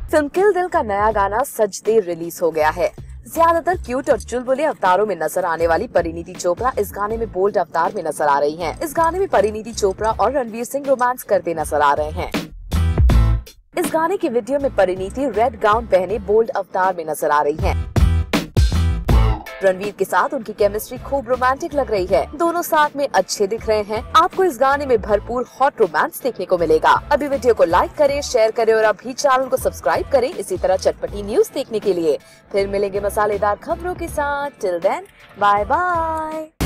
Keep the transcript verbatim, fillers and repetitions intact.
Film किल दिल का नया गाना सजदे रिलीज हो गया है। ज्यादातर क्यूट और चुलबुले अवतारों में नजर आने वाली परिणीति चोपड़ा इस गाने में बोल्ड अवतार में नजर आ रही हैं। इस गाने में परिणीति चोपड़ा और रणवीर सिंह रोमांस करते नजर आ रहे हैं। इस गाने की वीडियो में परिणीति रेड गाउन पहने बोल्ड अवतार में नजर आ रही हैं। रणवीर के साथ उनकी केमिस्ट्री खूब रोमांटिक लग रही है। दोनों साथ में अच्छे दिख रहे हैं। आपको इस गाने में भरपूर हॉट रोमांस देखने को मिलेगा। अभी वीडियो को लाइक करें, शेयर करें और अभी चैनल को सब्सक्राइब करें इसी तरह चटपटी न्यूज देखने के लिए। फिर मिलेंगे मसालेदार खबरों के साथ। Till then bye bye.